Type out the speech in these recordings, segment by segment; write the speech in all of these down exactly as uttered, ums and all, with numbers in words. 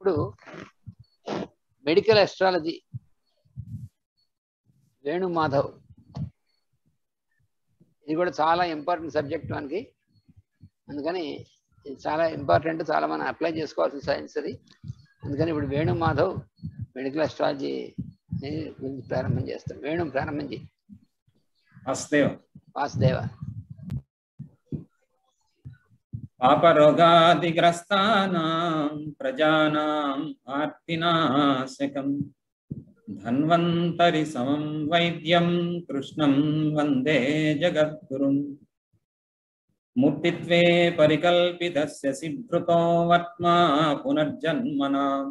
ఇప్పుడు medical astrology Venu Madhav, ఇది కూడా చాలా ఇంపార్టెంట్ సబ్జెక్ట్ మనకి. అందుకని ఇది చాలా ఇంపార్టెంట్, చాలా మనం అప్లై చేసుకోవాల్సిన సైన్స్ అది. అందుకని ఇప్పుడు వేణు మాధవ్ మెడికల్ అస్ట్రాలజీ గురించి ప్రారంభం చేస్తాం. వేణు ప్రారంభం చేయి. వాసుదేవ వాసుదేవ. పాపరోగాదిగ్రస్తానాం ప్రజానాం ఆర్తినాశకం ధన్వంతరి సమం వైద్యం కృష్ణం వందే జగద్గురుం. మూర్తిత్వే పరికల్పితస్య సిద్ధృతో వర్త్మా పునర్జన్మనాం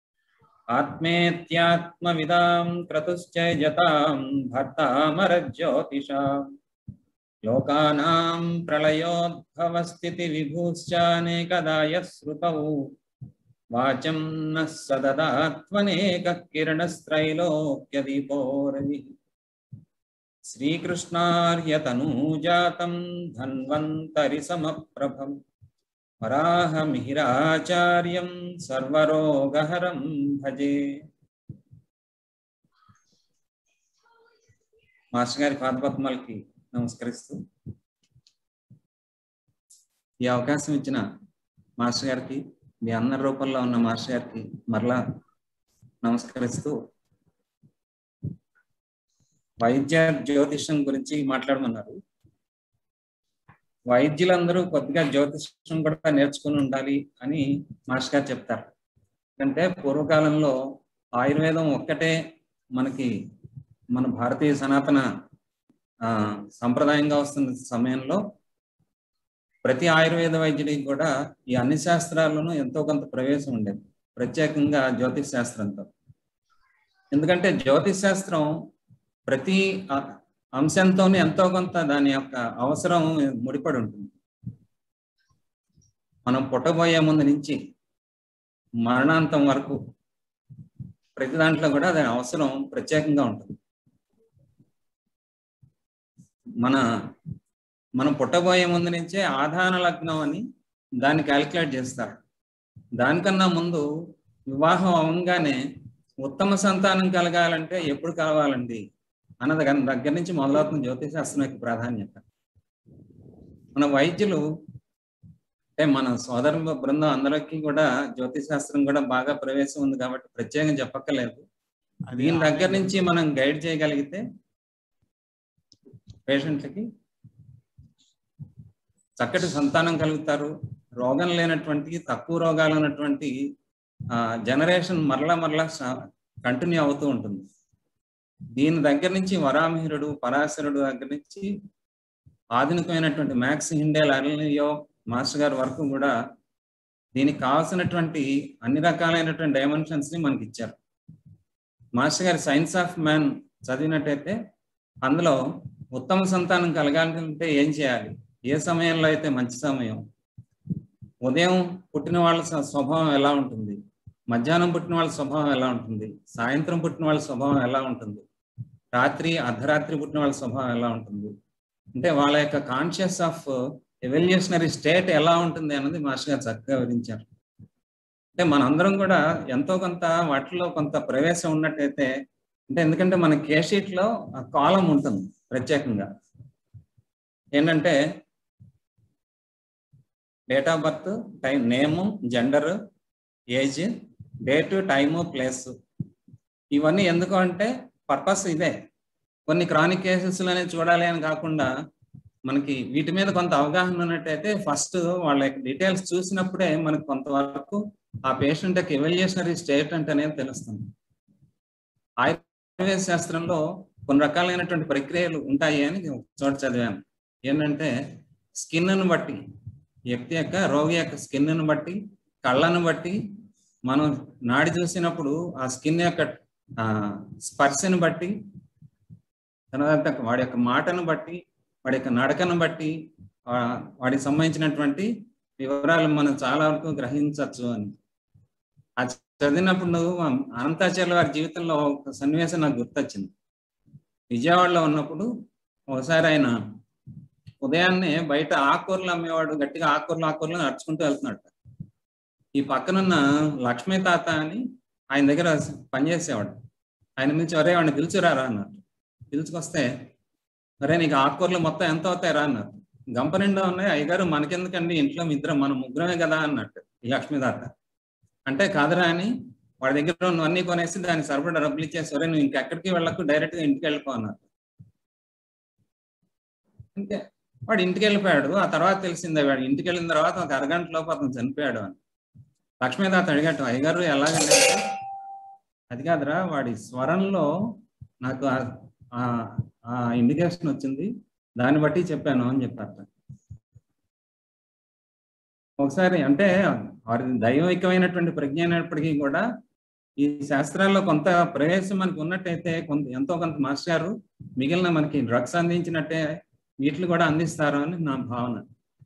ఆత్మేత్యాత్మవిదాం క్రతుశ్చయజతాం భర్తామరజ్యోతిషాం. లోకానాం ప్రళయోద్భవస్థితి విభూశ్చానేకదా యశ్రుతౌ వాచం నః సదదాత్మనేకః కిరణస్త్రైలోక్యదీపో రవిః. శ్రీకృష్ణార్యతనూజాతం ధన్వంతరి సమప్రభం వరాహమిహిరాచార్యం సర్వరోగహరం భజే. మాస్టర్ గారి పాదపద్మాలకి నమస్కరిస్తూ ఈ అవకాశం ఇచ్చిన మాస్టర్ గారికి, మీ అందరి రూపంలో ఉన్న మాస్టర్ గారికి మరలా నమస్కరిస్తూ వైద్య జ్యోతిషం గురించి మాట్లాడమన్నారు. వైద్యులందరూ కొద్దిగా జ్యోతిషం కూడా నేర్చుకుని ఉండాలి అని మాస్టర్ గారు చెప్తారు. అంటే పూర్వకాలంలో ఆయుర్వేదం ఒక్కటే మనకి మన భారతీయ సనాతన ఆ సంప్రదాయంగా వస్తున్న సమయంలో ప్రతి ఆయుర్వేద వైద్యుడికి కూడా ఈ అన్ని శాస్త్రాల్లోనూ ఎంతో కొంత ప్రవేశం ఉండేది, ప్రత్యేకంగా జ్యోతిష్ శాస్త్రంతో. ఎందుకంటే జ్యోతిష్ శాస్త్రం ప్రతి అంశంతోనే ఎంతో కొంత దాని యొక్క అవసరం ముడిపడి ఉంటుంది. మనం పుట్టబోయే ముందు నుంచి మరణాంతం వరకు ప్రతి దాంట్లో కూడా దాని అవసరం ప్రత్యేకంగా ఉంటుంది. మన మనం పుట్టబోయే ముందు నుంచే ఆధాన లగ్నం అని దాన్ని క్యాలిక్యులేట్ చేస్తారు. దానికన్నా ముందు వివాహం అవంగానే ఉత్తమ సంతానం కలగాలంటే ఎప్పుడు కలవాలండి అన్నది దగ్గర నుంచి మొదలవుతుంది జ్యోతిషాస్త్రం యొక్క ప్రాధాన్యత. మన వైద్యులు అంటే మన సోదర బృందం అందరికీ కూడా జ్యోతిషాస్త్రం కూడా బాగా ప్రవేశం ఉంది కాబట్టి ప్రత్యేకంగా చెప్పక్కర్లేదు. దీని దగ్గర నుంచి మనం గైడ్ చేయగలిగితే పేషెంట్లకి చక్కటి సంతానం కలుగుతారు. రోగం లేనటువంటి, తక్కువ రోగాలు ఉన్నటువంటి జనరేషన్ మరలా మరలా కంటిన్యూ అవుతూ ఉంటుంది. దీని దగ్గర నుంచి వరామిహిరుడు, పరాశరుడు దగ్గర నుంచి ఆధునికమైనటువంటి మ్యాక్స్ హిండేల్, అర్లియో మాస్టర్ గారి వరకు కూడా దీనికి కావాల్సినటువంటి అన్ని రకాలైనటువంటి డైమెన్షన్స్ ని మనకి ఇచ్చారు. మాస్టర్ గారి సైన్స్ ఆఫ్ మ్యాన్ చదివినట్టయితే అందులో ఉత్తమ సంతానం కలగాలంటే ఏం చేయాలి, ఏ సమయంలో అయితే మంచి సమయం, ఉదయం పుట్టిన వాళ్ళ స్వభావం ఎలా ఉంటుంది, మధ్యాహ్నం పుట్టిన వాళ్ళ స్వభావం ఎలా ఉంటుంది, సాయంత్రం పుట్టిన వాళ్ళ స్వభావం ఎలా ఉంటుంది, రాత్రి అర్ధరాత్రి పుట్టిన వాళ్ళ స్వభావం ఎలా ఉంటుంది, అంటే వాళ్ళ యొక్క కాన్షియస్ ఆఫ్ ఎవల్యూషనరీ స్టేట్ ఎలా ఉంటుంది అన్నది మాస్టర్ గారు చక్కగా వివరించారు. అంటే మనందరం కూడా ఎంతో కొంత వాటిలో కొంత ప్రవేశం ఉన్నట్టయితే, అంటే ఎందుకంటే మన కేషీట్ లో ఆ కాలం ఉంటుంది ప్రత్యేకంగా. ఏంటంటే date of birth, time, name, gender, age, date, time, place. ఇవన్నీ ఎందుకు అంటే పర్పస్ ఇదే. కొన్ని క్రానిక్ కేసెస్లోనే చూడాలి అని కాకుండా మనకి వీటి మీద కొంత అవగాహన ఉన్నట్టయితే ఫస్ట్ వాళ్ళ యొక్క డీటెయిల్స్ చూసినప్పుడే మనకు కొంతవరకు ఆ పేషెంట్ యొక్క ఎవల్యూషనరీ స్టేట్ అంటే అనేది తెలుస్తుంది. ఆయుర్వేద శాస్త్రంలో కొన్ని రకాలైనటువంటి ప్రక్రియలు ఉంటాయి అని చోట చదివాను. ఏంటంటే స్కిన్ను బట్టి, వ్యక్తి యొక్క రోగి యొక్క స్కిన్ను బట్టి, కళ్ళను బట్టి, మనం నాడి చూసినప్పుడు ఆ స్కిన్ యొక్క స్పర్శను బట్టి, తర్వాత వాడి యొక్క మాటను బట్టి, వాడి యొక్క నడకను బట్టి, వాడికి సంబంధించినటువంటి వివరాలు మనం చాలా వరకు గ్రహించవచ్చు అని అది చదివినప్పుడు నువ్వు అనంతాచార్యుల వారి జీవితంలో ఒక సన్నివేశం నాకు గుర్తొచ్చింది. విజయవాడలో ఉన్నప్పుడు ఒకసారి ఆయన ఉదయాన్నే బయట ఆకుకూరలు అమ్మేవాడు గట్టిగా ఆకుకూరలు ఆకుకూరలు నడుచుకుంటూ వెళ్తున్నాడు. ఈ పక్కనున్న లక్ష్మీ తాత అని ఆయన దగ్గర పనిచేసేవాడు. ఆయన నుంచి ఒరే వాడిని పిలుచురారా అన్నారు. పిలుచుకొస్తే అరే నీకు ఆకుకూరలు మొత్తం ఎంత అవుతాయి రా అన్నారు. గంప నిండా ఉన్నాయి. అయ్యగారు మనకెందుకండి, ఇంట్లో ఇద్దరం మనం ముగ్గురమే కదా అన్నట్టు ఈ లక్ష్మీ తాత. అంటే కాదురా అని వాడి దగ్గర అన్ని కొనేసి దానికి సరిపడా డబ్బులు ఇచ్చేసి ఒరే నువ్వు ఇంకెక్కడికి వెళ్ళకు, డైరెక్ట్ గా ఇంటికి వెళ్ళిపో అన్నారు. అంటే వాడు ఇంటికి వెళ్ళిపోయాడు. ఆ తర్వాత తెలిసిందే వాడు ఇంటికి వెళ్ళిన తర్వాత ఒక అరగంట లోపు అతను చనిపోయాడు అని. లక్ష్మీదాత అడిగట్టు అయ్యగారు ఎలాగంటే, అది కాదురా వాడి స్వరంలో నాకు ఆ ఇండికేషన్ వచ్చింది, దాన్ని బట్టి చెప్పాను అని చెప్పారు. ఒకసారి అంటే వారి దైవికమైనటువంటి ప్రజ్ఞ అయినప్పటికీ కూడా ఈ శాస్త్రాల్లో కొంత ప్రవేశం మనకి ఉన్నట్టయితే కొంత ఎంతో కొంత మాస్టర్ గారు మిగిలిన మనకి డ్రగ్స్ అందించినట్టే వీటిని కూడా అందిస్తారు అని నా భావన.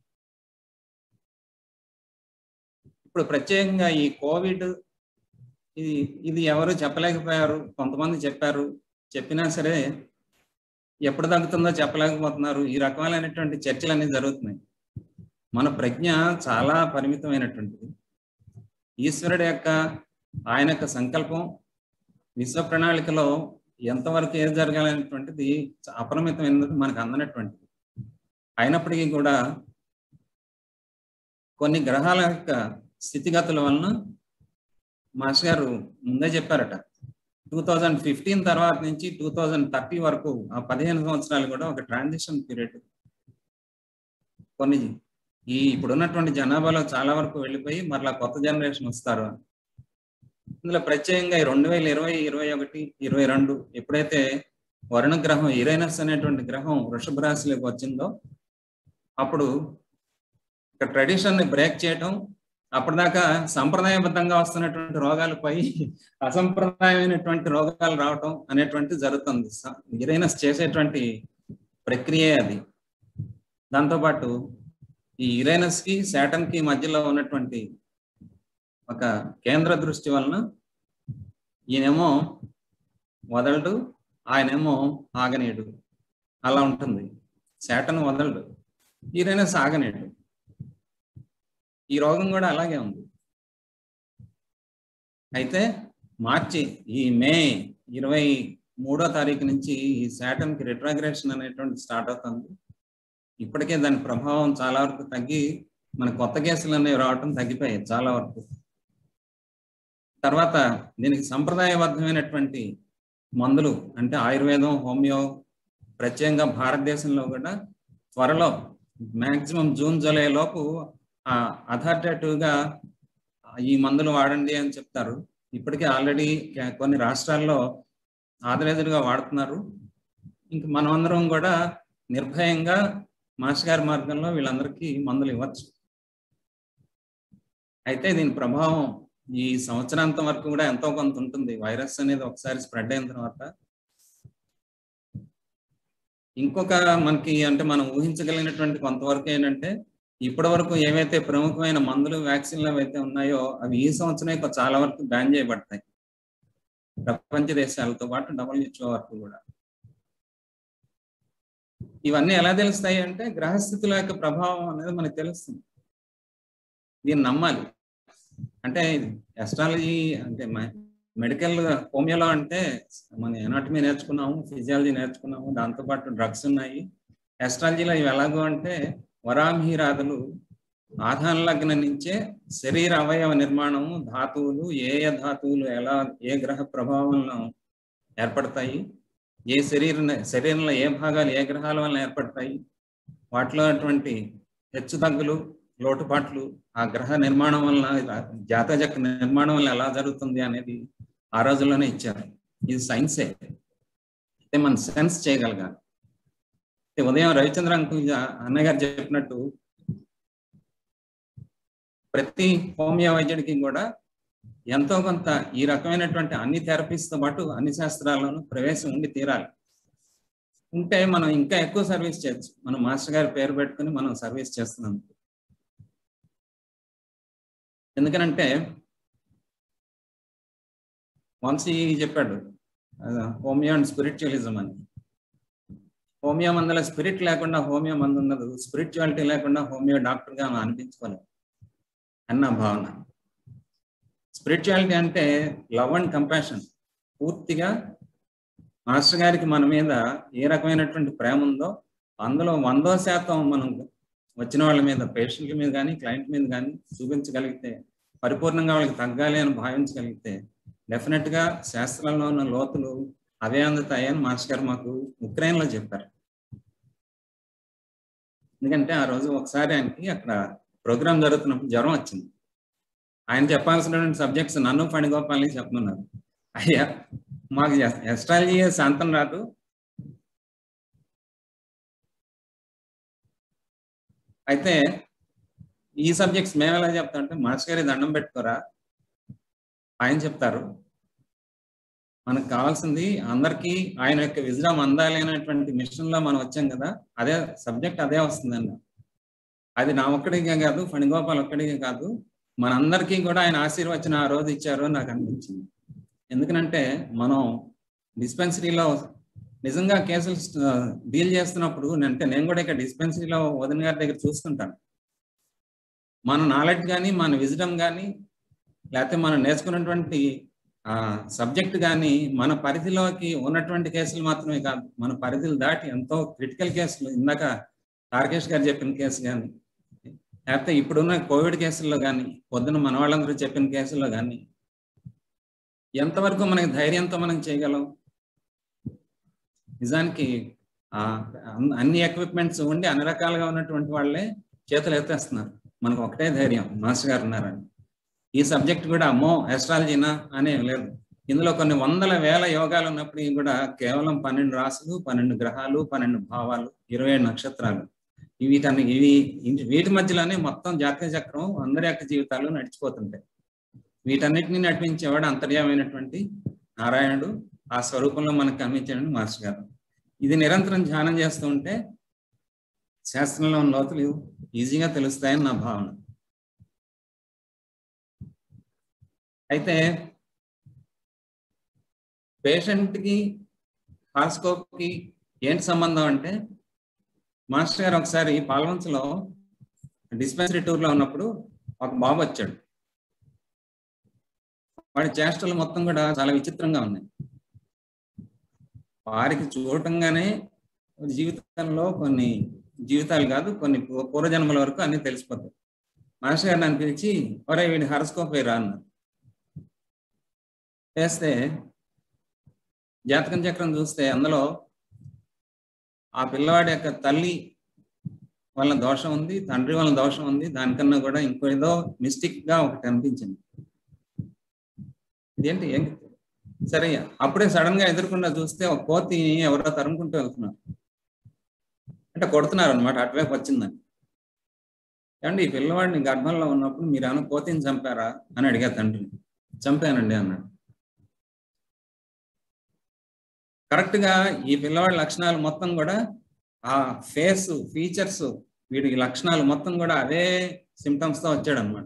ఇప్పుడు ప్రత్యేకంగా ఈ కోవిడ్ ఇది ఇది ఎవరు చెప్పలేకపోయారు, కొంతమంది చెప్పారు. చెప్పినా సరే ఎప్పుడు తగ్గుతుందో చెప్పలేకపోతున్నారు. ఈ రకమైనటువంటి చర్చలు అనేవి జరుగుతున్నాయి. మన ప్రజ్ఞ చాలా పరిమితమైనటువంటిది. ఈశ్వరుడు యొక్క ఆయన యొక్క సంకల్పం విశ్వ ప్రణాళికలో ఎంతవరకు ఏది జరగాలనేటువంటిది అపరిమితమైనది, మనకు అందనటువంటిది. అయినప్పటికీ కూడా కొన్ని గ్రహాల యొక్క స్థితిగతుల వలన మాస్టర్ గారు ముందే చెప్పారట, టూ థౌజండ్ ఫిఫ్టీన్ తర్వాత నుంచి టూ థౌజండ్ థర్టీ వరకు ఆ పదిహేను సంవత్సరాలు కూడా ఒక ట్రాన్సిషన్ పీరియడ్. కొన్ని ఈ ఇప్పుడున్నటువంటి జనాభాలో చాలా వరకు వెళ్ళిపోయి మరలా కొత్త జనరేషన్ వస్తారు. ఇందులో ప్రత్యేకంగా రెండు వేల ఇరవై ఇరవై ఒకటి ఇరవై రెండు ఎప్పుడైతే వరుణ గ్రహం యురేనస్ అనేటువంటి గ్రహం వృషభ రాశిలోకి వచ్చిందో అప్పుడు ఒక ట్రెడిషన్ ని బ్రేక్ చేయటం, అప్పటిదాకా సంప్రదాయబద్ధంగా వస్తున్నటువంటి రోగాలపై అసంప్రదాయమైనటువంటి రోగాలు రావటం అనేటువంటి జరుగుతుంది. యురేనస్ చేసేటువంటి ప్రక్రియ అది. దాంతోపాటు ఈ యురేనస్ కి శాటర్న్ కి మధ్యలో ఉన్నటువంటి ఒక కేంద్ర దృష్టి వలన ఈయనేమో వదలడు, ఆయనేమో ఆగనీయుడు, అలా ఉంటుంది. శాటర్న్ వదలడు, యురేనస్ ఆగనీయుడు. ఈ రోగం కూడా అలాగే ఉంది. అయితే మార్చి ఈ మే ఇరవై మూడో తారీఖు నుంచి ఈ శాటర్న్ కి రిట్రాగ్రేషన్ అనేటువంటి స్టార్ట్ అవుతుంది. ఇప్పటికే దాని ప్రభావం చాలా వరకు తగ్గి మన కొత్త కేసులు అనేవి రావటం తగ్గిపోయాయి చాలా వరకు. తర్వాత దీనికి సంప్రదాయబద్ధమైనటువంటి మందులు అంటే ఆయుర్వేదం, హోమియో, ప్రత్యేకంగా భారతదేశంలో కూడా త్వరలో మ్యాక్సిమం జూన్ జూలై లోపు అథారిటేటివ్ గా ఈ మందులు వాడండి అని చెప్తారు. ఇప్పటికే ఆల్రెడీ కొన్ని రాష్ట్రాల్లో ఆదరేదుగా వాడుతున్నారు. ఇంక మనమందరం కూడా నిర్భయంగా మాస్టర్ గారి మార్గంలో వీళ్ళందరికీ మందులు ఇవ్వచ్చు. అయితే దీని ప్రభావం ఈ సంవత్సరాంతం వరకు కూడా ఎంతో కొంత ఉంటుంది. వైరస్ అనేది ఒకసారి స్ప్రెడ్ అయిన తర్వాత ఇంకొక మనకి అంటే మనం ఊహించగలిగినటువంటి కొంతవరకు ఏంటంటే ఇప్పటి వరకు ఏవైతే ప్రముఖమైన మందులు, వ్యాక్సిన్లు ఏవైతే ఉన్నాయో అవి ఈ సంవత్సరం చాలా వరకు బ్యాన్ చేయబడతాయి ప్రపంచ దేశాలతో పాటు డబ్ల్యూహెచ్ఓ వరకు కూడా. ఇవన్నీ ఎలా తెలుస్తాయి అంటే గ్రహస్థితుల యొక్క ప్రభావం అనేది మనకు తెలుస్తుంది. దీన్ని నమ్మాలి. అంటే ఎస్ట్రాలజీ అంటే మెడికల్ హోమియోలో అంటే మన ఎనాటమీ నేర్చుకున్నాము, ఫిజియాలజీ నేర్చుకున్నాము, దాంతోపాటు డ్రగ్స్ ఉన్నాయి. ఎస్ట్రాలజీలో ఇవి ఎలాగో అంటే వరామిహిరాదులు ఆధాన లగ్నం నుంచే శరీర అవయవ నిర్మాణము, ధాతువులు, ఏ ఏ ధాతువులు ఎలా ఏ గ్రహ ప్రభావంలో ఏర్పడతాయి, ఏ శరీర శరీరంలో ఏ భాగాలు ఏ గ్రహాల వల్ల ఏర్పడతాయి, వాటిలో అటువంటి హెచ్చు తగ్గులు, లోటుపాట్లు ఆ గ్రహ నిర్మాణం వలన జాతజక నిర్మాణం వల్ల ఎలా జరుగుతుంది అనేది ఆ రోజుల్లోనే ఇచ్చారు. ఇది సైన్సే. అయితే మనం సెన్స్ చేయగలగాలి. ఉదయం రవిచంద్ర అంకుల్ అన్నయ్య గారు చెప్పినట్టు ప్రతి హోమియో వైద్యుడికి కూడా ఎంతో కొంత ఈ రకమైనటువంటి అన్ని థెరపీస్తో పాటు అన్ని శాస్త్రాల్లోనూ ప్రవేశం ఉండి తీరాలి. ఉంటే మనం ఇంకా ఎక్కువ సర్వీస్ చేయొచ్చు. మనం మాస్టర్ గారి పేరు పెట్టుకుని మనం సర్వీస్ చేస్తున్నాం. ఎందుకనంటే వంశీ చెప్పాడు హోమియో అండ్ స్పిరిచువలిజం అని. హోమియో మందుల స్పిరిట్ లేకుండా హోమియో మందు ఉండదు, స్పిరిచువాలిటీ లేకుండా హోమియో డాక్టర్గా మనం అనిపించుకోలేము అన్న భావన. స్పిరిచువాలిటీ అంటే లవ్ అండ్ కంపాషన్. పూర్తిగా మాస్టర్ గారికి మన మీద ఏ రకమైనటువంటి ప్రేమ ఉందో అందులో వందో శాతం మనం వచ్చిన వాళ్ళ మీద, పేషెంట్ల మీద కానీ క్లయింట్ మీద కానీ చూపించగలిగితే, పరిపూర్ణంగా వాళ్ళకి తగ్గాలి అని భావించగలిగితే డెఫినెట్గా శాస్త్రంలో ఉన్న లోతులు అవే అందుతాయని మాస్టర్ గారు మాకు ఉక్రెయిన్లో చెప్పారు. ఎందుకంటే ఆ రోజు ఒకసారి ఆయనకి అక్కడ ప్రోగ్రామ్ జరుగుతున్నప్పుడు జ్వరం వచ్చింది. ఆయన చెప్పాల్సినటువంటి సబ్జెక్ట్స్ నన్ను ఫణిగోపాల్ని చెప్పనున్నారు. అయ్యా మాకు ఎస్ట్రాలజీ శాంతం రాదు, అయితే ఈ సబ్జెక్ట్స్ మేము ఎలా చెప్తామంటే మాస్టర్ గారి దండం పెట్టుకోరా, ఆయన చెప్తారు. మనకు కావాల్సింది అందరికీ ఆయన యొక్క విజ్డమ్ అందాలి అనేటువంటి మిషన్లో మనం వచ్చాం కదా, అదే సబ్జెక్ట్ అదే వస్తుందండి. అది నా ఒక్కడికే కాదు, ఫణిగోపాల్ ఒక్కడికే కాదు, మనందరికీ కూడా ఆయన ఆశీర్వచనం ఆ రోజు ఇచ్చారు అని నాకు అనిపించింది. ఎందుకంటే మనం డిస్పెన్సరీలో నిజంగా కేసులు డీల్ చేస్తున్నప్పుడు, అంటే నేను కూడా ఇక్కడ డిస్పెన్సరీలో వదిన గారి దగ్గర చూస్తుంటాను. మన నాలెడ్జ్ కానీ, మన విజ్డమ్ కానీ, లేకపోతే మనం నేర్చుకున్నటువంటి సబ్జెక్ట్ కానీ మన పరిధిలోకి ఉన్నటువంటి కేసులు మాత్రమే కాదు, మన పరిధిలు దాటి ఎంతో క్రిటికల్ కేసులు, ఇందాక రాకేష్ గారు చెప్పిన కేసు కానీ, లేకపోతే ఇప్పుడున్న కోవిడ్ కేసుల్లో కానీ, పొద్దున మన వాళ్ళందరూ చెప్పిన కేసుల్లో కానీ ఎంతవరకు మనకి ధైర్యంతో మనం చేయగలం. నిజానికి అన్ని ఎక్విప్మెంట్స్ ఉండి అన్ని రకాలుగా ఉన్నటువంటి వాళ్ళే చేతులు ఎత్తేస్తున్నారు. మనకు ఒకటే ధైర్యం, మాస్టర్ గారు ఉన్నారని. ఈ సబ్జెక్ట్ కూడా అమ్మో ఎస్ట్రాలజీనా అనే లేదు. ఇందులో కొన్ని వందల వేల యోగాలు ఉన్నప్పటికీ కూడా కేవలం పన్నెండు రాసులు, పన్నెండు గ్రహాలు, పన్నెండు భావాలు, ఇరవై ఏడు నక్షత్రాలు, వీటన్ని ఇవి వీటి మధ్యలోనే మొత్తం జాతీయ చక్రం అందరి యొక్క జీవితాలు నడిచిపోతుంటాయి. వీటన్నిటిని నడిపించేవాడు అంతర్యామైనటువంటి నారాయణుడు, ఆ స్వరూపంలో మనకు కనిపించాడు మాస్టర్ గారు. ఇది నిరంతరం ధ్యానం చేస్తూ ఉంటే శాస్త్రంలో ఉన్న లోతులు ఈజీగా తెలుస్తాయని నా భావన. అయితే పేషెంట్కి హారోస్కోప్కి ఏంటి సంబంధం అంటే, మాస్టర్ గారు ఒకసారి పాల్వంచలో డిస్పెన్సరీ టూర్లో ఉన్నప్పుడు ఒక బాబు వచ్చాడు. వాడి చేష్టలు మొత్తం కూడా చాలా విచిత్రంగా ఉన్నాయి. వారికి చూడటంగానే జీవితంలో కొన్ని జీవితాలు కాదు, కొన్ని పూర్వజన్మల వరకు అన్ని తెలిసిపోతాయి. మాస్టర్ గారు నన్ను పిలిచి, ఒరే వీడి హారోస్కోప్ వేరా అన్నారు. వేస్తే జాతకం చక్రం చూస్తే అందులో ఆ పిల్లవాడి యొక్క తల్లి వల్ల దోషం ఉంది, తండ్రి వల్ల దోషం ఉంది, దానికన్నా కూడా ఇంకో ఏదో మిస్టేక్ గా ఒకటి అనిపించింది. ఇదేంటి ఏం సరే, అప్పుడే సడన్ గా ఎదుర్కొండా చూస్తే ఒక కోతి ఎవరో తరుముకుంటూ వెళ్తున్నారు, అంటే కొడుతున్నారు అనమాట, అటువైపు వచ్చిందని. ఏమంటే ఈ పిల్లవాడిని గర్భంలో ఉన్నప్పుడు మీరు ఏమైనా కోతిని చంపారా అని అడిగా తండ్రిని. చంపానండి అన్నాడు. కరెక్ట్ గా ఈ పిల్లవాడి లక్షణాలు మొత్తం కూడా ఆ ఫేస్ ఫీచర్స్, వీడి లక్షణాలు మొత్తం కూడా అదే సిమ్టమ్స్ తో వచ్చాడు అనమాట.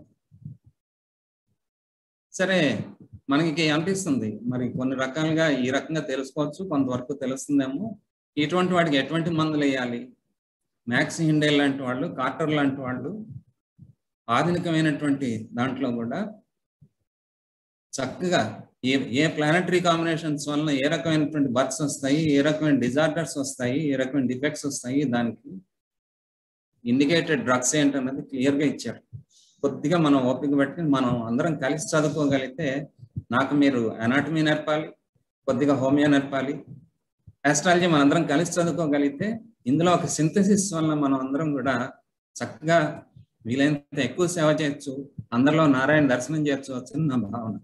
సరే, మనకి అనిపిస్తుంది మరి కొన్ని రకాలుగా ఈ రకంగా తెలుసుకోవచ్చు, కొంతవరకు తెలుస్తుందేమో. ఇటువంటి వాడికి ఎటువంటి మందులు వేయాలి? మ్యాక్స్ హిండేల్ లాంటి వాళ్ళు, కార్టర్ లాంటి వాళ్ళు ఆధునికమైనటువంటి దాంట్లో కూడా చక్కగా ఏ ఏ ప్లానటరీ కాంబినేషన్స్ వలన ఏ రకమైనటువంటి బర్త్స్ వస్తాయి, ఏ రకమైన డిజార్డర్స్ వస్తాయి, ఏ రకమైన డిఫెక్ట్స్ వస్తాయి, దానికి ఇండికేటెడ్ డ్రగ్స్ ఏంటన్నది క్లియర్గా ఇచ్చారు. కొద్దిగా మనం ఓపిక పెట్టి మనం అందరం కలిసి చదువుకోగలిగితే, నాకు మీరు అనాటమీ నేర్పాలి, కొద్దిగా హోమియో నేర్పాలి, ఆస్ట్రాలజీ మనందరం కలిసి చదువుకోగలిగితే ఇందులో ఒక సింథసిస్ వలన మనం అందరం కూడా చక్కగా వీలైనంత ఎక్కువ సేవ చేయొచ్చు, అందరిలో నారాయణ దర్శనం చేయొచ్చు అని నా భావన.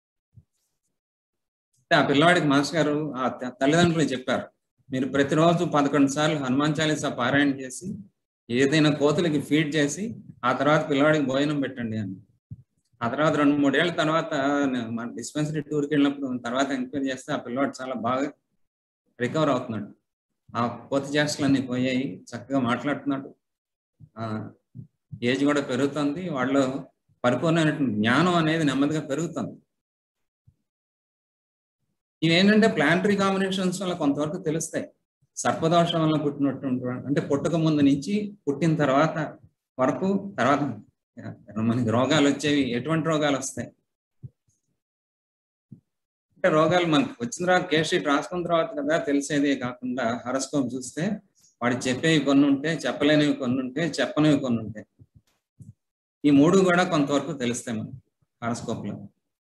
ఆ పిల్లవాడికి మాస్టర్ గారు ఆ తల్లిదండ్రులు చెప్పారు, మీరు ప్రతిరోజు పదకొండు సార్లు హనుమాన్ చాలీసా పారాయణ చేసి ఏదైనా కోతులకి ఫీడ్ చేసి ఆ తర్వాత పిల్లవాడికి భోజనం పెట్టండి అని. ఆ తర్వాత రెండు మూడేళ్ల తర్వాత మన డిస్పెన్సరీ టూర్కి వెళ్ళినప్పుడు తర్వాత ఎంక్వైరీ చేస్తే ఆ పిల్లవాడు చాలా బాగా రికవర్ అవుతున్నాడు. ఆ కోతి చేష్టలన్నీ పోయాయి, చక్కగా మాట్లాడుతున్నాడు, ఏజ్ కూడా పెరుగుతుంది, వాళ్ళు పరిపూర్ణమైనటువంటి జ్ఞానం అనేది నెమ్మదిగా పెరుగుతుంది. ఇవేంటంటే ప్లానటరీ కాంబినేషన్స్ వల్ల కొంతవరకు తెలుస్తాయి. సర్పదోషం వల్ల పుట్టినటువంటి అంటే పుట్టక ముందు నుంచి పుట్టిన తర్వాత వరకు, తర్వాత మనకి రోగాలు వచ్చేవి ఎటువంటి రోగాలు వస్తాయి, అంటే రోగాలు మనకు వచ్చిన తర్వాత కేస్ షీట్ రాసుకున్న తర్వాత కదా తెలిసేదే కాకుండా హారోస్కోప్ చూస్తే వాడు చెప్పేవి కొన్ని ఉంటాయి, చెప్పలేనివి కొన్ని ఉంటాయి, చెప్పనివి కొన్ని ఉంటాయి. ఈ మూడు కూడా కొంతవరకు తెలుస్తాయి మనకు హారోస్కోప్ లో.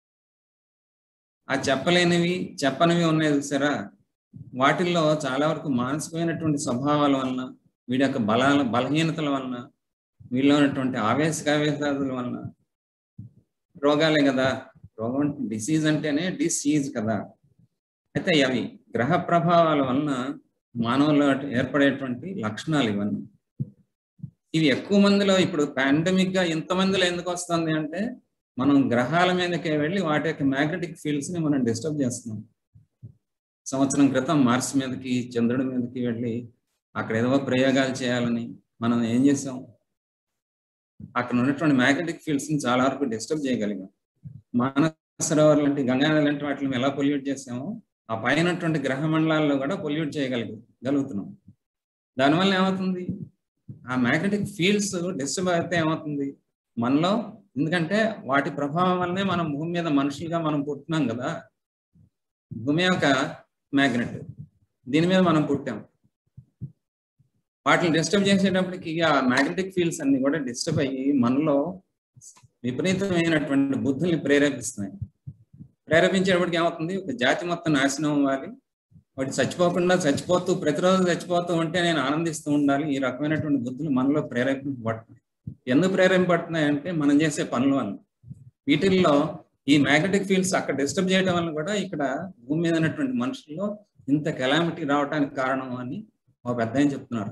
ఆ చెప్పలేనివి చెప్పనివి ఉన్నాయి చూసారా, వాటిల్లో చాలా వరకు మానసికమైనటువంటి స్వభావాల వలన, వీడి యొక్క బలాల బలహీనతల వలన, వీళ్ళలో ఉన్నటువంటి ఆవేశకావేశాదుల వలన రోగాలే కదా. రోగం డిసీజ్ అంటేనే డిసీజ్ కదా. అయితే అవి గ్రహ ప్రభావాల వలన మానవుల్లో ఏర్పడేటువంటి లక్షణాలు ఇవన్నీ. ఇవి ఎక్కువ మందిలో ఇప్పుడు పాండమిక్ గా ఇంతమందిలో ఎందుకు వస్తుంది అంటే మనం గ్రహాల మీదకే వెళ్ళి వాటి యొక్క మ్యాగ్నెటిక్ ఫీల్డ్స్ ని మనం డిస్టర్బ్ చేస్తున్నాం. సంవత్సరం క్రితం మార్స్ మీదకి చంద్రుడి మీదకి వెళ్ళి అక్కడ ఏదో ప్రయోగాలు చేయాలని మనం ఏం చేసాం, అక్కడ ఉన్నటువంటి మ్యాగ్నెటిక్ ఫీల్డ్స్ ని చాలా వరకు డిస్టర్బ్ చేయగలిగాం. మానస సరోవర్ లాంటి గంగా లాంటి వాటిని ఎలా పొల్యూట్ చేసామో ఆ పైనటువంటి గ్రహ మండలాల్లో కూడా పొల్యూట్ చేయగలిగి గలుగుతున్నాం. దానివల్ల ఏమవుతుంది, ఆ మ్యాగ్నెటిక్ ఫీల్డ్స్ డిస్టర్బ్ అయితే ఏమవుతుంది మనలో, ఎందుకంటే వాటి ప్రభావం వల్లనే మనం భూమి మీద మనుషులుగా మనం పుట్టినాం కదా. భూమి యొక్క మ్యాగ్నెట్, దీని మీద మనం పుట్టాం. వాటిని డిస్టర్బ్ చేసేటప్పటికి ఆ మ్యాగ్నెటిక్ ఫీల్డ్స్ అన్ని కూడా డిస్టర్బ్ అయ్యి మనలో విపరీతమైనటువంటి బుద్ధుల్ని ప్రేరేపిస్తున్నాయి. ప్రేరేపించేటప్పటికి ఏమవుతుంది, ఒక జాతి మొత్తం నాశనం అవ్వాలి, వాటి చచ్చిపోకుండా చచ్చిపోతూ ప్రతిరోజు చచ్చిపోతూ ఉంటే నేను ఆనందిస్తూ ఉండాలి, ఈ రకమైనటువంటి బుద్ధులు మనలో ప్రేరేపింపబడుతున్నాయి. ఎందుకు ప్రేరేపింపబడుతున్నాయి అంటే మనం చేసే పనుల వల్ల. వీటిల్లో ఈ మ్యాగ్నెటిక్ ఫీల్డ్స్ అక్కడ డిస్టర్బ్ చేయడం వల్ల కూడా ఇక్కడ భూమి మీద ఉన్నటువంటి మనుషుల్లో ఇంత కెలామిటీ రావడానికి కారణం అని ఒక పెద్ద ఆయన చెప్తున్నారు.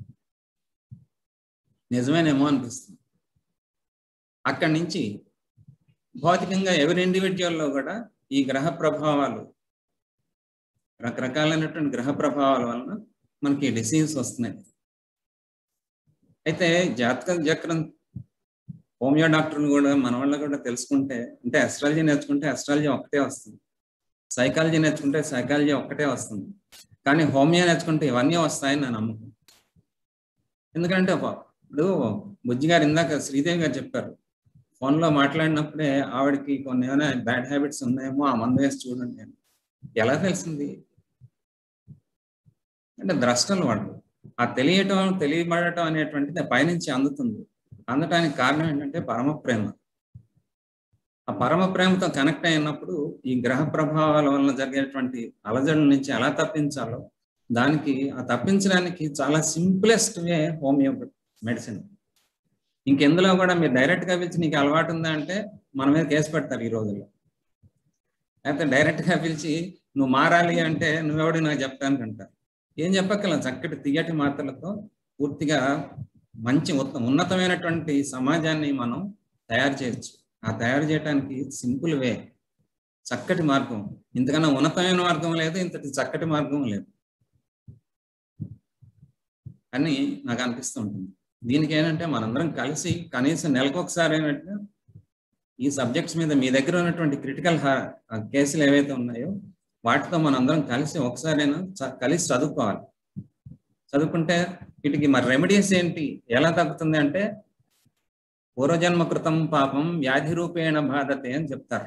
నిజమేనేమో అనిపిస్తుంది. అక్కడి నుంచి భౌతికంగా ఎవరి ఇండివిజువల్లో కూడా ఈ గ్రహ ప్రభావాలు, రకరకాలైనటువంటి గ్రహ ప్రభావాల వలన మనకి డిసీజ్ వస్తున్నాయి. అయితే జాతక చక్రం హోమియో డాక్టర్లు కూడా మన వాళ్ళు కూడా తెలుసుకుంటే, అంటే అస్ట్రాలజీ నేర్చుకుంటే అస్ట్రాలజీ ఒక్కటే వస్తుంది, సైకాలజీ నేర్చుకుంటే సైకాలజీ ఒక్కటే వస్తుంది, కానీ హోమియో నేర్చుకుంటే ఇవన్నీ వస్తాయని నా నమ్మకం. ఎందుకంటే ఇప్పుడు బుజ్జి గారు ఇందాక శ్రీదేవి గారు చెప్పారు, ఫోన్లో మాట్లాడినప్పుడే ఆవిడకి కొన్ని ఏమైనా బ్యాడ్ హ్యాబిట్స్ ఉన్నాయేమో ఆ మందు వేసి చూడండి అని. ఎలా తెలిసింది అంటే ద్రష్టలు వాళ్ళు. ఆ తెలియటం తెలియబడటం అనేటువంటిది పైనుంచి అందుతుంది. అందటానికి కారణం ఏంటంటే పరమ ప్రేమ. ఆ పరమ ప్రేమతో కనెక్ట్ అయినప్పుడు ఈ గ్రహ ప్రభావాల వలన జరిగేటువంటి అలజడుల నుంచి ఎలా తప్పించాలో, దానికి ఆ తప్పించడానికి చాలా సింప్లెస్ట్ వే హోమియో మెడిసిన్. ఇంకెందులో కూడా మీరు డైరెక్ట్ గా పిలిచి నీకు అలవాటు ఉందా అంటే మన మీద కేసు పెడతారు ఈ రోజుల్లో. అయితే డైరెక్ట్ గా పిలిచి నువ్వు మారాలి అంటే నువ్వెవడు నాకు చెప్తానికి అంటారు. ఏం చెప్పక్కల, చక్కటి తియ్యటి మాటలతో పూర్తిగా మంచి ఉన్నతమైనటువంటి సమాజాన్ని మనం తయారు చేయొచ్చు. ఆ తయారు చేయడానికి సింపుల్ వే, చక్కటి మార్గం. ఇంతకన్నా ఉన్నతమైన మార్గం లేదు, ఇంతటి చక్కటి మార్గం లేదు అని నాకు అనిపిస్తూ ఉంటుంది. దీనికి ఏంటంటే మనందరం కలిసి కనీసం నెలకు ఒకసారి ఏంటంటే ఈ సబ్జెక్ట్స్ మీద మీ దగ్గర ఉన్నటువంటి క్రిటికల్ కేసులు ఏవైతే ఉన్నాయో వాటితో మనందరం కలిసి ఒకసారైనా కలిసి చదువుకోవాలి. చదువుకుంటే వీటికి మరి రెమెడీస్ ఏంటి, ఎలా తగ్గుతుంది అంటే పూర్వజన్మ కృతం పాపం వ్యాధి రూపేణ బాధతే అని చెప్తారు.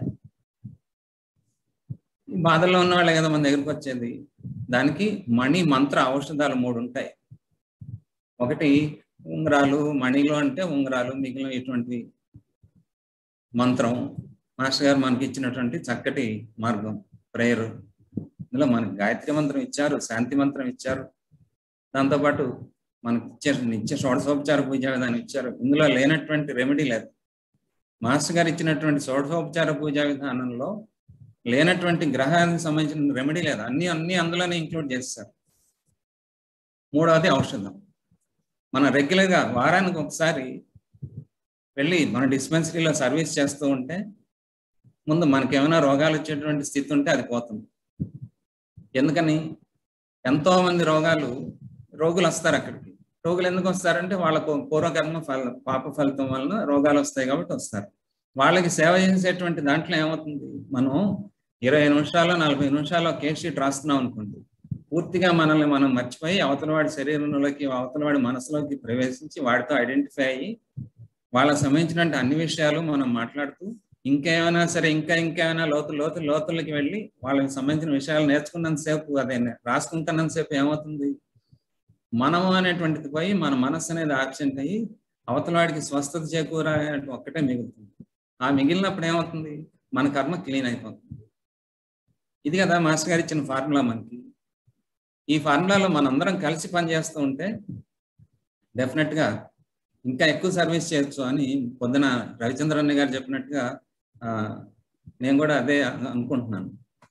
ఈ బాధల్లో ఉన్న వాళ్ళే కదా మన దగ్గరికి వచ్చేది. దానికి మణి మంత్ర ఔషధాలు మూడు ఉంటాయి. ఒకటి ఉంగరాలు, మణిలో అంటే ఉంగరాలు, మిగిలిన ఇటువంటి మంత్రం. మాస్టర్ గారు మనకి ఇచ్చినటువంటి చక్కటి మార్గం ప్రేయర్. ఇందులో మనకి గాయత్రి మంత్రం ఇచ్చారు, శాంతి మంత్రం ఇచ్చారు, దాంతోపాటు మనకి ఇచ్చే నిత్య షోడశోపచార పూజా విధానం ఇచ్చారు. ఇందులో లేనటువంటి రెమెడీ లేదు. మాస్టర్ గారు ఇచ్చినటువంటి షోడశోపచార పూజా విధానంలో లేనటువంటి గ్రహానికి సంబంధించిన రెమెడీ లేదు. అన్ని అన్ని అందులోనే ఇంక్లూడ్ చేస్తారు. మూడవది ఔషధం. మనం రెగ్యులర్గా వారానికి ఒకసారి వెళ్ళి మన డిస్పెన్సరీలో సర్వీస్ చేస్తూ ఉంటే ముందు మనకి ఏమైనా రోగాలు వచ్చేటువంటి స్థితి ఉంటే అది పోతుంది. ఎందుకని ఎంతో మంది రోగాలు రోగులు వస్తారు అక్కడికి. రోగులు ఎందుకు వస్తారంటే వాళ్ళకు పూర్వకర్మ ఫల పాప ఫలితం వలన రోగాలు వస్తాయి కాబట్టి వస్తారు. వాళ్ళకి సేవ చేసేటువంటి దాంట్లో ఏమవుతుంది, మనం ఇరవై నిమిషాలు నలభై నిమిషాలు కేస్ షీట్ రాస్తున్నాం అనుకోండి, పూర్తిగా మనల్ని మనం మర్చిపోయి అవతలవాడి శరీరంలోకి అవతలవాడి మనసులోకి ప్రవేశించి వాడితో ఐడెంటిఫై అయ్యి వాళ్ళకి సంబంధించినటువంటి అన్ని విషయాలు మనం మాట్లాడుతూ ఇంకేమైనా సరే ఇంకా ఇంకేమైనా లోతు లోతు లోతులకి వెళ్ళి వాళ్ళకి సంబంధించిన విషయాలు నేర్చుకున్నంతసేపు అదే రాసుకుంటున్నంతసేపు ఏమవుతుంది, మనము అనేటువంటిది పోయి మన మనస్సు అనేది ఆబ్సెంట్ అయ్యి అవతల వాడికి స్వస్థత చేకూర ఒక్కటే మిగులుతుంది. ఆ మిగిలినప్పుడు ఏమవుతుంది, మన కర్మ క్లీన్ అయిపోతుంది. ఇది కదా మాస్టర్ గారు ఇచ్చిన ఫార్ములా మనకి. ఈ ఫార్ములాలో మనందరం కలిసి పనిచేస్తూ ఉంటే డెఫినెట్ గా ఇంకా ఎక్కువ సర్వీస్ చేయొచ్చు అని పొద్దున రవిచంద్రన్ గారు చెప్పినట్టుగా ఆ నేను కూడా అదే అనుకుంటున్నాను.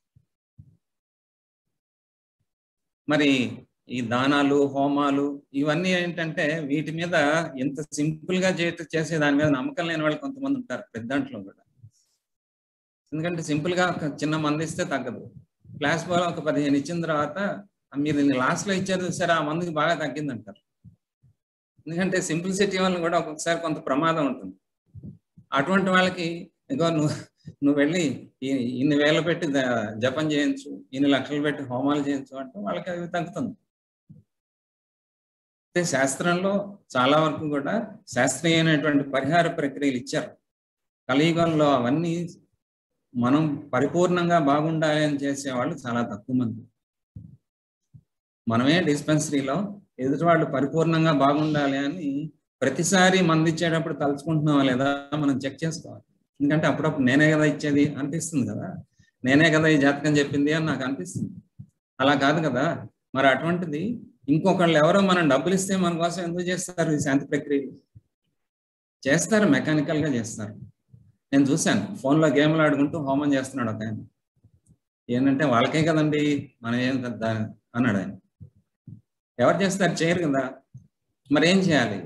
మరి ఈ దానాలు హోమాలు ఇవన్నీ ఏంటంటే వీటి మీద ఎంత సింపుల్ గా చేసే దాని మీద నమ్మకం లేని వాళ్ళు కొంతమంది ఉంటారు పెద్దంట్లో కూడా. ఎందుకంటే సింపుల్ గా ఒక చిన్న మంది ఇస్తే తగ్గదు. క్లాస్ బాగా ఒక పదిహేను ఇచ్చిన తర్వాత మీరు లాస్ట్ లో ఇచ్చారు సరే ఆ మందుకి బాగా తగ్గింది అంటారు. ఎందుకంటే సింప్లిసిటీ వల్ల కూడా ఒక్కొక్కసారి కొంత ప్రమాదం ఉంటుంది. అటువంటి వాళ్ళకి ఇగో నువ్వు నువ్వు వెళ్ళి ఇన్ని వేలు పెట్టి జపం చేయించు, ఇన్ని లక్షలు పెట్టి హోమాలు చేయించు అంటే వాళ్ళకి అవి తగ్గుతుంది. శాస్త్రంలో చాలా వరకు కూడా శాస్త్రీయమైనటువంటి పరిహార ప్రక్రియలు ఇచ్చారు. కలియుగంలో అవన్నీ మనం పరిపూర్ణంగా బాగుండాలి అని చేసేవాళ్ళు చాలా తక్కువ మంది. మనమే డిస్పెన్సరీలో ఎదుటి వాళ్ళు పరిపూర్ణంగా బాగుండాలి అని ప్రతిసారి మంది ఇచ్చేటప్పుడు తలుచుకుంటున్నావా లేదా మనం చెక్ చేసుకోవాలి. ఎందుకంటే అప్పుడప్పుడు నేనే కదా ఇచ్చేది అనిపిస్తుంది కదా, నేనే కదా ఈ జాతకం చెప్పింది అని నాకు అనిపిస్తుంది. అలా కాదు కదా. మరి అటువంటిది ఇంకొకళ్ళు ఎవరో మనం డబ్బులు ఇస్తే మన కోసం ఎందుకు చేస్తారు? ఈ శాంతి ప్రక్రియలు చేస్తారు, మెకానికల్ గా చేస్తారు. నేను చూశాను ఫోన్లో గేమ్లు ఆడుకుంటూ హోమం చేస్తున్నాడు ఒక ఆయన. ఏంటంటే వాళ్ళకే కదండి మనం ఏం కదా అన్నాడు ఆయన. ఎవరు చేస్తారు? చేయరు కదా. మరి ఏం చేయాలి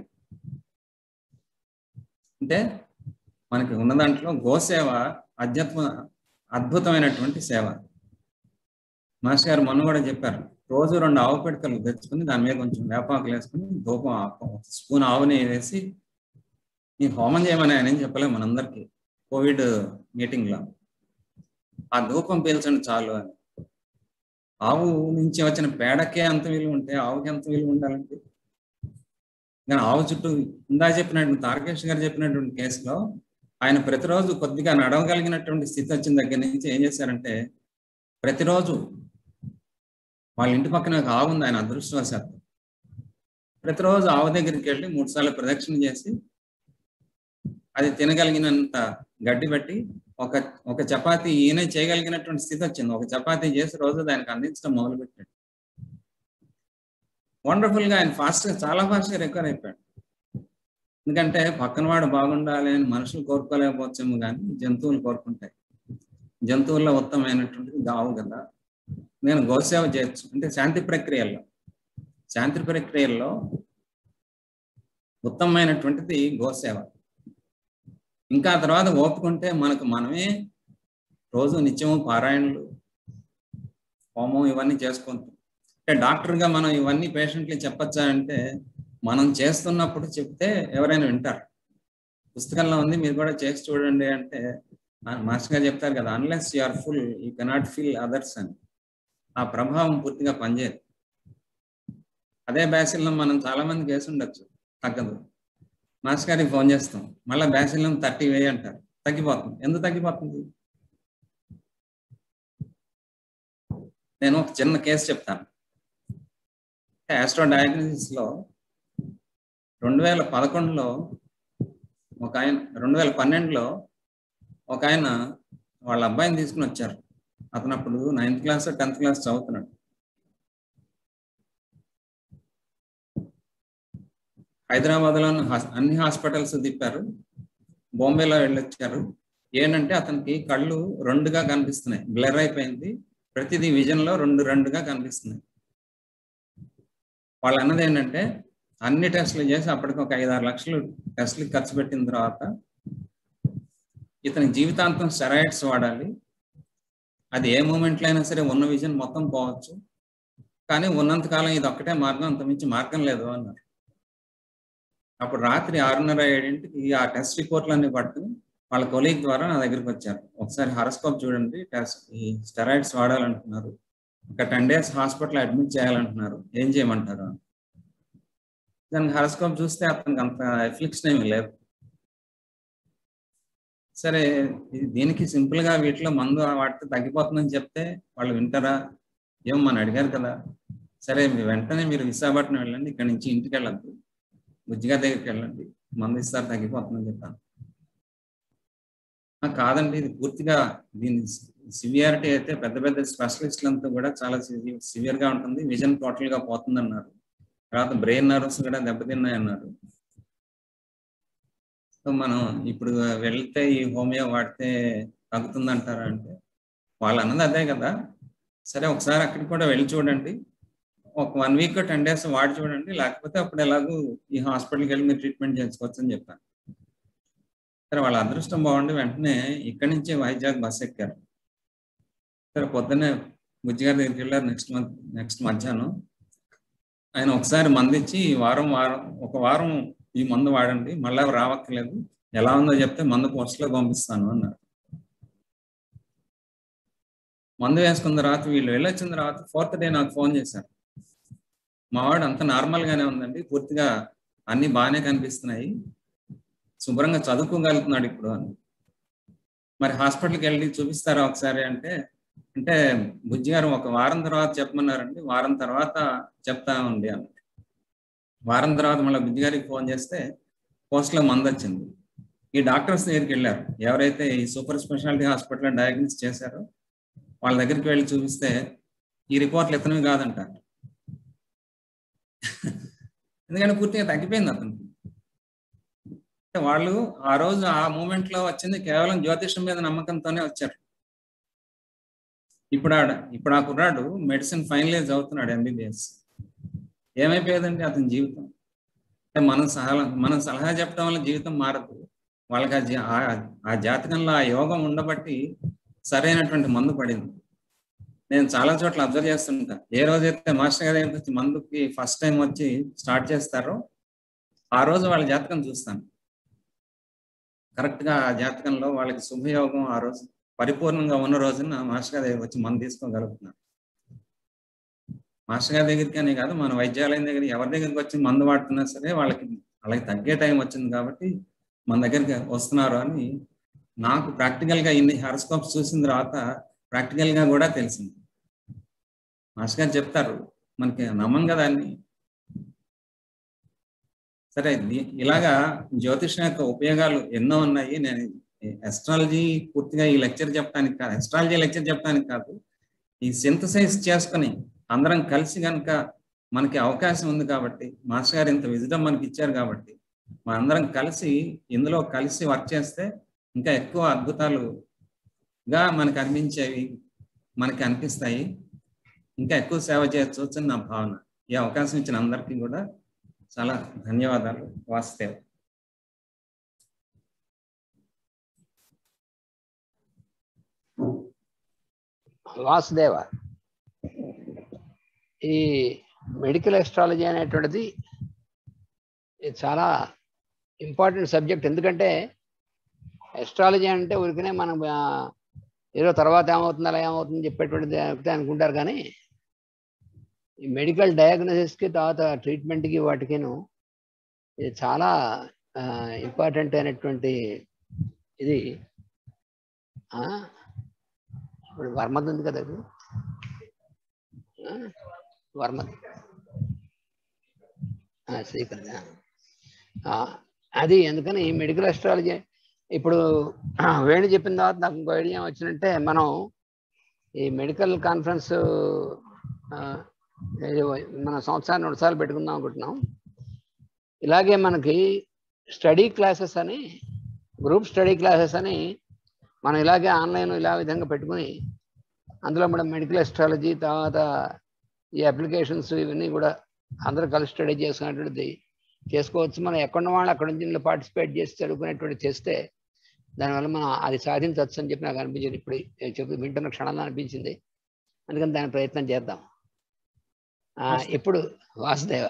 అంటే మనకి ఉన్న దాంట్లో గోసేవ అధ్యాత్మ అద్భుతమైనటువంటి సేవ. మాస్టర్ గారు మొన్న కూడా చెప్పారు, రోజు రెండు ఆవు పిడకలు తెచ్చుకుని దాని మీద కొంచెం వేపాకులు వేసుకుని ధూపం స్పూన్ ఆవుని వేసి నీ హోమం చేయమని ఆయన ఏం చెప్పలేము మనందరికీ కోవిడ్ మీటింగ్ లో. ఆ ధూపం పీల్చండి చాలు అని. ఆవు నుంచి వచ్చిన పేడకే అంత విలువ ఉంటే ఆవుకి ఎంత విలువ ఉండాలండి? కానీ ఆవు చుట్టూ ఇందా చెప్పినట్టు తారకేష్ గారు చెప్పినటువంటి కేసులో ఆయన ప్రతిరోజు కొద్దిగా నడవగలిగినటువంటి స్థితి వచ్చిన దగ్గర నుంచి ఏం చేశారంటే ప్రతిరోజు వాళ్ళ ఇంటి పక్కన ఒక ఆవు ఉంది, ఆయన అదృష్టవశాత్తు ప్రతిరోజు ఆవు దగ్గరికి వెళ్ళి మూడు సార్లు ప్రదక్షిణ చేసి అది తినగలిగినంత గడ్డి పెట్టి ఒక ఒక చపాతీ ఈయన చేయగలిగినటువంటి స్థితి వచ్చింది. ఒక చపాతీ చేసి రోజు దానికి అందించడం మొదలుపెట్టాడు. వండర్ఫుల్ గా ఆయన ఫాస్ట్ గా చాలా ఫాస్ట్ గా రికవర్ అయిపోయాడు. ఎందుకంటే పక్కన వాడు బాగుండాలి అని మనుషులు కోరుకోలేకపోవచ్చేమో కానీ జంతువులు కోరుకుంటాయి. జంతువుల్లో ఉత్తమమైనటువంటిది ఆవు కదా. నేను గోసేవ చేయొచ్చు అంటే శాంతి ప్రక్రియల్లో శాంతి ప్రక్రియల్లో ఉత్తమమైనటువంటిది గోసేవ. ఇంకా తర్వాత ఓపుకుంటే మనకు మనమే రోజు నిత్యము పారాయణలు హోమం ఇవన్నీ చేసుకుంటాం. అంటే డాక్టర్గా మనం ఇవన్నీ పేషెంట్లకి చెప్పచ్చా అంటే మనం చేస్తున్నప్పుడు చెప్తే ఎవరైనా వింటారు. పుస్తకంలో ఉంది మీరు కూడా చేసి చూడండి అంటే మాస్టర్ గారు చెప్తారు కదా, unless you are full you cannot feel others అని. ఆ ప్రభావం పూర్తిగా పనిచేయదు. అదే బ్యాసిల్లో మనం చాలా మందికి వేసి ఉండొచ్చు, తగ్గదు. మాస్టర్ గారికి ఫోన్ చేస్తాం, మళ్ళీ బ్యాసిల్లం థర్టీ వేయి అంటారు, తగ్గిపోతుంది. ఎందుకు తగ్గిపోతుంది? నేను ఒక చిన్న కేసు చెప్తాను. ఆస్ట్రో డయాగ్నోసిస్ లో రెండు వేల పదకొండులో ఒక ఆయన రెండు వేల పన్నెండులో ఒక ఆయన వాళ్ళ అబ్బాయిని తీసుకుని వచ్చారు. అతను అప్పుడు నైన్త్ క్లాస్ టెన్త్ క్లాస్ చదువుతున్నాడు. హైదరాబాద్లో అన్ని హాస్పిటల్స్ తిప్పారు, బాంబేలో వెళ్ళొచ్చారు. ఏంటంటే అతనికి కళ్ళు రెండుగా కనిపిస్తున్నాయి, బ్లర్ అయిపోయింది, ప్రతిదీ విజన్ లో రెండు రెండుగా కనిపిస్తున్నాయి. వాళ్ళు అన్నది ఏంటంటే అన్ని టెస్టులు చేసి అప్పటికి ఒక ఐదు ఆరు లక్షలు టెస్టులకు ఖర్చు పెట్టిన తర్వాత ఇతని జీవితాంతం స్టెరాయిడ్స్ వాడాలి, అది ఏ మూమెంట్లో అయినా సరే ఉన్న విజన్ మొత్తం పోవచ్చు, కానీ ఉన్నంతకాలం ఇది ఒక్కటే మార్గం, అంతమించి మార్గం లేదు అన్నారు. అప్పుడు రాత్రి ఆరున్నర ఏడింటికి ఆ టెస్ట్ రిపోర్ట్లన్నీ పట్టుకుని వాళ్ళ కొలీగ్ ద్వారా నా దగ్గరికి వచ్చారు. ఒకసారి హారోస్కోప్ చూడండి, టెస్ట్ ఈ స్టెరాయిడ్స్ వాడాలంటున్నారు, ఒక టెన్ డేస్ హాస్పిటల్ అడ్మిట్ చేయాలంటున్నారు, ఏం చేయమంటారు? దానికి హారోస్కోప్ చూస్తే అతనికి అంత ఎఫ్లిక్షన్ ఏమీ లేదు. సరే దీనికి సింపుల్ గా వీటిలో మందు వాడితే తగ్గిపోతుందని చెప్తే వాళ్ళు వింటారా? ఏమో మనం అడిగారు కదా. సరే వెంటనే మీరు విశాఖపట్నం వెళ్ళండి, ఇక్కడ నుంచి ఇంటికి వెళ్ళద్దు, బుజ్జిగారి దగ్గరికి వెళ్ళండి, మందు ఇస్తారు తగ్గిపోతుందని చెప్పాను. కాదండి ఇది పూర్తిగా దీని సివియారిటీ అయితే పెద్ద పెద్ద స్పెషలిస్టులంతా కూడా చాలా సివియర్ గా ఉంటుంది, విజన్ టోటల్ గా పోతుంది అన్నారు. తర్వాత బ్రెయిన్ నర్వ్స్ కూడా దెబ్బతిన్నాయి అన్నారు. సో మనం ఇప్పుడు వెళ్తే ఈ హోమియో వాడితే తగ్గుతుంది అంటారా అంటే వాళ్ళు అన్నది అదే కదా. సరే ఒకసారి అక్కడికి కూడా వెళ్ళి చూడండి, ఒక వన్ వీక్ టెన్ డేస్ వాడి చూడండి, లేకపోతే అప్పుడు ఎలాగూ ఈ హాస్పిటల్కి వెళ్ళి మీరు ట్రీట్మెంట్ చేసుకోవచ్చు అని చెప్పాను. సరే వాళ్ళ అదృష్టం బాగుండి వెంటనే ఇక్కడి నుంచి వైజాగ్ బస్ ఎక్కారు. సరే పొద్దున్నే బుజ్జిగారి దగ్గరికి వెళ్ళారు. నెక్స్ట్ మంత్ నెక్స్ట్ మధ్యాహ్నం ఆయన ఒకసారి మందు ఇచ్చి వారం వారం ఒక వారం ఈ మందు వాడండి, మళ్ళీ రావక్కర్లేదు, ఎలా ఉందో చెప్తే మందు పోస్ట్లో పంపిస్తాను అన్నారు. మందు వేసుకున్న తర్వాత వీళ్ళు వెళ్ళొచ్చిన తర్వాత ఫోర్త్ డే నాకు ఫోన్ చేశారు. మావాడు అంత నార్మల్గానే ఉందండి, పూర్తిగా అన్ని బాగానే కనిపిస్తున్నాయి, శుభ్రంగా చదువుకోగలుగుతున్నాడు ఇప్పుడు అని. మరి హాస్పిటల్కి వెళ్ళి చూపిస్తారా ఒకసారి అంటే అంటే బుజ్జిగారు ఒక వారం తర్వాత చెప్పమన్నారండి, వారం తర్వాత చెప్తామండి అన్నారు. వారం తర్వాత మళ్ళీ బుజ్జిగారికి ఫోన్ చేస్తే పోస్ట్లో మందు వచ్చింది. ఈ డాక్టర్స్ దగ్గరికి వెళ్ళారు, ఎవరైతే ఈ సూపర్ స్పెషాలిటీ హాస్పిటల్లో డయాగ్నోస్ చేశారో వాళ్ళ దగ్గరికి వెళ్ళి చూపిస్తే ఈ రిపోర్ట్లు ఇతనివి కాదంట. ఎందుకంటే పూర్తిగా తగ్గిపోయింది అతనికి. వాళ్ళు ఆ రోజు ఆ మూమెంట్ లో వచ్చింది కేవలం జ్యోతిషం మీద నమ్మకంతోనే వచ్చారు. ఇప్పుడు ఆడ ఇప్పుడు ఆ కుర్రాడు మెడిసిన్ ఫైనలైజ్ అవుతున్నాడు, ఎంబీబీఎస్. ఏమైపోయేదండి అతని జీవితం? అంటే మనం సలహా మనం సలహా చెప్పడం వల్ల జీవితం మారదు. వాళ్ళకి ఆ ఆ జాతకంలో ఆ యోగం ఉండబట్టి సరైనటువంటి మందు పడింది. నేను చాలా చోట్ల అబ్జర్వ్ చేస్తుంటా, ఏ రోజైతే మాస్టర్ గారి దగ్గరికి వచ్చి మందుకి ఫస్ట్ టైం వచ్చి స్టార్ట్ చేస్తారో ఆ రోజు వాళ్ళ జాతకం చూస్తాను. కరెక్ట్గా ఆ జాతకంలో వాళ్ళకి శుభయోగం ఆ రోజు పరిపూర్ణంగా ఉన్న రోజున మాస్టర్ గారి దగ్గరికి వచ్చి మందు తీసుకోగలుగుతున్నారు. మాస్టర్ గారి దగ్గరికి అనే కాదు, మన వైద్యాలయం దగ్గర ఎవరి దగ్గరికి వచ్చి మందు వాడుతున్నా సరే వాళ్ళకి వాళ్ళకి తగ్గే టైం వచ్చింది కాబట్టి మన దగ్గరికి వస్తున్నారు అని నాకు ప్రాక్టికల్గా ఇన్ని హారోస్కోప్స్ చూసిన తర్వాత ప్రాక్టికల్గా కూడా తెలిసింది. మాస్టర్ గారు చెప్తారు, మనకి నమ్మం కదా అన్ని. సరే ఇలాగా జ్యోతిషం యొక్క ఉపయోగాలు ఎన్నో ఉన్నాయి. నేను ఎస్ట్రాలజీ పూర్తిగా ఈ లెక్చర్ చెప్పడానికి కాదు, ఎస్ట్రాలజీ లెక్చర్ చెప్పడానికి కాదు, ఈ సింథసైజ్ చేసుకుని అందరం కలిసి కనుక మనకి అవకాశం ఉంది కాబట్టి, మాస్టర్ గారు ఇంత విజిడమ్ మనకి ఇచ్చారు కాబట్టి మా అందరం కలిసి ఇందులో కలిసి వర్క్ చేస్తే ఇంకా ఎక్కువ అద్భుతాలుగా మనకు అనిపించేవి మనకి అనిపిస్తాయి, ఇంకా ఎక్కువ సేవ చేయొచ్చు అని నా భావన. ఈ అవకాశం ఇచ్చిన అందరికీ కూడా చాలా ధన్యవాదాలు. వాసుదేవ్. వాసుదేవ, ఈ మెడికల్ ఎస్ట్రాలజీ అనేటువంటిది చాలా ఇంపార్టెంట్ సబ్జెక్ట్. ఎందుకంటే ఎస్ట్రాలజీ అంటే ఊరికనే మనం ఏదో తర్వాత ఏమవుతుంది అలా ఏమవుతుంది చెప్పేటువంటిది అనుకుంటారు, కానీ ఈ మెడికల్ డయాగ్నోసిస్కి తర్వాత ట్రీట్మెంట్కి వాటికిను ఇది చాలా ఇంపార్టెంట్ అయినటువంటి ఇది. ఇప్పుడు వర్మది ఉంది కదా, అది వర్మది శ్రీకర్ అది. ఎందుకని మెడికల్ ఎస్ట్రాలజీ ఇప్పుడు వేణు చెప్పిన తర్వాత నాకు ఇంకో ఐడియా వచ్చినట్టే, మనం ఈ మెడికల్ కాన్ఫరెన్స్ మన సంవత్సరాన్ని రెండుసార్లు పెట్టుకుందాం అనుకుంటున్నాం. ఇలాగే మనకి స్టడీ క్లాసెస్ అని, గ్రూప్ స్టడీ క్లాసెస్ అని మనం ఇలాగే ఆన్లైన్ ఇలా విధంగా పెట్టుకుని అందులో మనం మెడికల్ ఎస్ట్రాలజీ తర్వాత ఈ అప్లికేషన్స్ ఇవన్నీ కూడా అందరూ కలిసి స్టడీ చేసుకునేటువంటిది చేసుకోవచ్చు. మనం ఎక్కడ వాళ్ళు అక్కడ నుంచి పార్టిసిపేట్ చేసి చదువుకునేటువంటి చేస్తే దానివల్ల మనం అది సాధించవచ్చు అని చెప్పి నాకు అనిపించింది. ఇప్పుడు చెప్పి వింటున్న క్షణంలో అనిపించింది, అందుకని దాని ప్రయత్నం చేద్దాం. ఇప్పుడు వాసుదేవ